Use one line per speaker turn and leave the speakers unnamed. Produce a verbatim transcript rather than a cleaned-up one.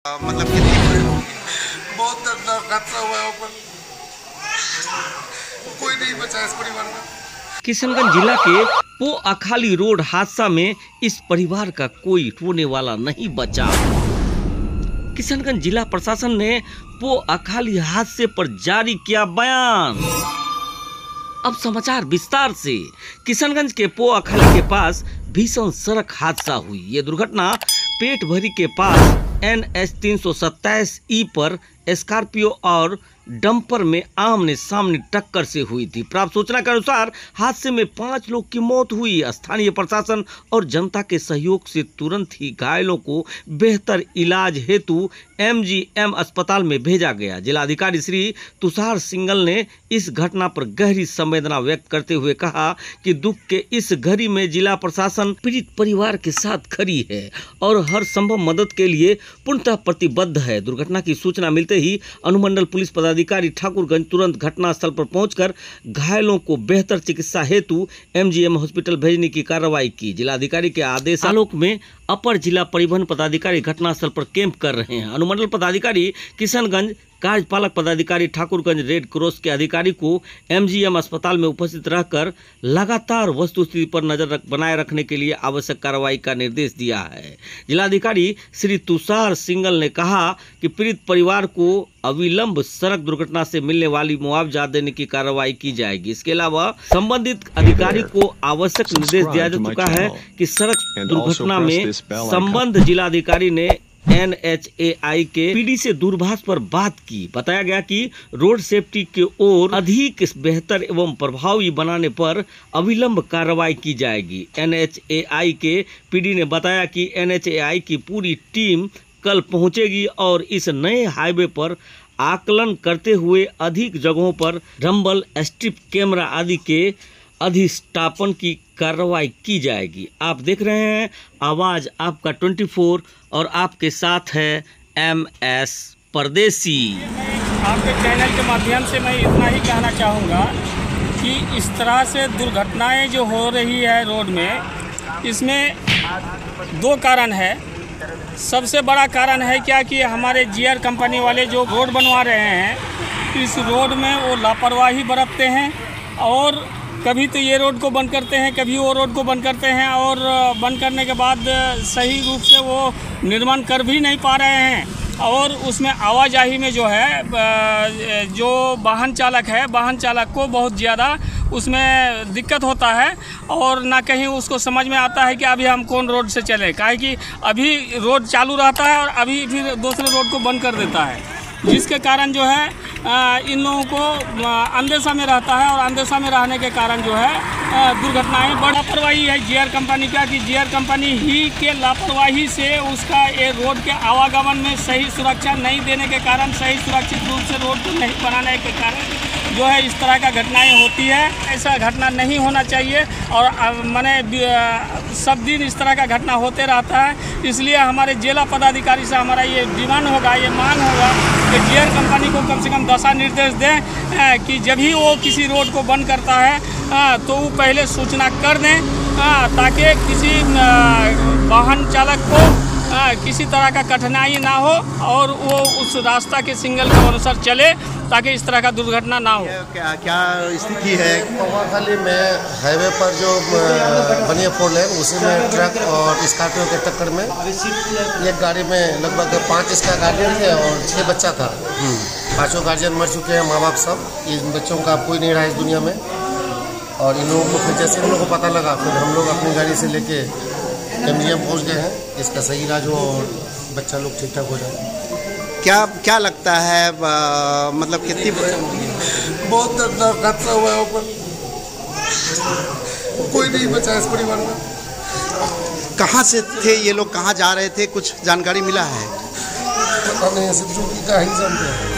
मतलब कितनी बहुत दर्दनाक हादसा हुआ है, ऊपर कोई नहीं बचा इस परिवार में।
किशनगंज जिला के पो अखाली रोड हादसा में इस परिवार का कोई रोने वाला नहीं बचा। किशनगंज जिला प्रशासन ने पो अखाली हादसे पर जारी किया बयान। अब समाचार विस्तार से। किशनगंज के पो अखाली के पास भीषण सड़क हादसा हुई। ये दुर्घटना पेट भरी के पास एन एच तीन सौ सत्ताईस ई पर स्कॉर्पियो और डंपर में आमने सामने टक्कर से हुई थी। प्राप्त सूचना के अनुसार हादसे में पांच लोग की मौत हुई। स्थानीय प्रशासन और जनता के सहयोग से तुरंत ही घायलों को बेहतर इलाज हेतु एम जी एम अस्पताल में भेजा गया। जिलाधिकारी श्री तुषार सिंगल ने इस घटना पर गहरी संवेदना व्यक्त करते हुए कहा कि दुख के इस घड़ी में जिला प्रशासन पीड़ित परिवार के साथ खड़ी है और हर संभव मदद के लिए पूर्णतः प्रतिबद्ध है। दुर्घटना की सूचना मिलते ही अनुमंडल पुलिस पदाधिकारी ठाकुरगंज तुरंत घटनास्थल पर पहुंचकर घायलों को बेहतर चिकित्सा हेतु एम जी एम हॉस्पिटल भेजने की कार्रवाई की। जिलाधिकारी के आदेश आलोक में अपर जिला परिवहन पदाधिकारी घटनास्थल पर कैंप कर रहे हैं। अनुमंडल पदाधिकारी किशनगंज, कार्यपालक पदाधिकारी ठाकुरगंज, रेड क्रॉस के अधिकारी को एम जी एम अस्पताल में उपस्थित रहकर लगातार वस्तुस्थिति पर नजर रख, बनाए रखने के लिए आवश्यक कार्रवाई का निर्देश दिया है। जिलाधिकारी श्री तुषार सिंगल ने कहा कि पीड़ित परिवार को अविलंब सड़क दुर्घटना से मिलने वाली मुआवजा देने की कार्रवाई की जाएगी। इसके अलावा संबंधित अधिकारी को आवश्यक निर्देश दिया जा चुका है कि सड़क दुर्घटना में संबंध जिलाधिकारी ने एन एच ए आई के पी डी से दूरभाष पर बात की। बताया गया कि रोड सेफ्टी की ओर अधिक बेहतर एवं प्रभावी बनाने पर अविलंब कार्रवाई की जाएगी। एन एच ए आई के पी डी ने बताया कि एन एच ए आई की पूरी टीम कल पहुंचेगी और इस नए हाईवे पर आकलन करते हुए अधिक जगहों पर रंबल, स्ट्रिप कैमरा आदि के अधिष्ठापन की कार्रवाई की जाएगी। आप देख रहे हैं आवाज आपका चौबीस और आपके साथ है एम एस परदेसी।
आपके चैनल के माध्यम से मैं इतना ही कहना चाहूँगा कि इस तरह से दुर्घटनाएं जो हो रही है रोड में, इसमें दो कारण है। सबसे बड़ा कारण है क्या कि हमारे जीआर कंपनी वाले जो रोड बनवा रहे हैं, इस रोड में वो लापरवाही बरतते हैं और कभी तो ये रोड को बंद करते हैं, कभी वो रोड को बंद करते हैं और बंद करने के बाद सही रूप से वो निर्माण कर भी नहीं पा रहे हैं। और उसमें आवाजाही में जो है, जो वाहन चालक है, वाहन चालक को बहुत ज़्यादा उसमें दिक्कत होता है और ना कहीं उसको समझ में आता है कि अभी हम कौन रोड से चलें। काहे कि अभी रोड चालू रहता है और अभी फिर दूसरे रोड को बंद कर देता है, जिसके कारण जो है आ, इन लोगों को अंदेशा में रहता है और अंदेशा में रहने के कारण जो है दुर्घटनाएं बड़ी लापरवाही है जीआर कंपनी का कि जीआर कंपनी ही के लापरवाही से उसका ये रोड के आवागमन में सही सुरक्षा नहीं देने के कारण, सही सुरक्षित रूप से रोड को नहीं बनाने के कारण जो है इस तरह का घटनाएं होती है। ऐसा घटना नहीं होना चाहिए और मैंने सब दिन इस तरह का घटना होते रहता है। इसलिए हमारे जिला पदाधिकारी से हमारा ये डिमांड होगा, ये मांग होगा कि जीआर कंपनी को कम से कम दिशा निर्देश दें कि जब भी वो किसी रोड को बंद करता है तो वो पहले सूचना कर दें ताकि किसी वाहन चालक को किसी तरह का कठिनाई ना हो और वो उस रास्ता के सिग्नल के अनुसार चले ताकि इस तरह का दुर्घटना ना हो।
क्या क्या स्थिति है पोअखाली में हाईवे पर जो बनी है फोर लेन, उसी में ट्रक और स्कॉर्पियो के टक्कर में एक गाड़ी में लगभग पाँच इसका गार्जियन थे और छः बच्चा था। पाँचों गार्जियन मर चुके हैं, माँ बाप सब। इन बच्चों का कोई नहीं रहा इस दुनिया में। और इन लोगों को फिर जैसे हम लोग को पता लगा, फिर हम लोग अपनी गाड़ी से लेके एम जी एम पहुँच गए हैं, इसका सही इलाज हो और बच्चा लोग ठीक ठाक हो जाए।
क्या क्या लगता है आ, मतलब कितनी
बहुत दर्दनाक हादसा हुआ है, ऊपर कोई नहीं बचा इस परिवार में।
कहाँ से थे ये लोग, कहाँ जा रहे थे, कुछ जानकारी मिला है?
पता नहीं, सिर्फ का ही जानते हैं।